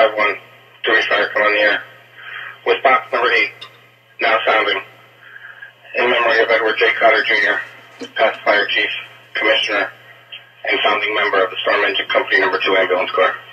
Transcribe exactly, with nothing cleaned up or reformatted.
five one, Jimmy Fire, come on the air. With box number eight, now sounding. In memory of Edward J. Cotter, Junior, past fire chief, commissioner, and founding member of the Storm Engine Company number two Ambulance Corps.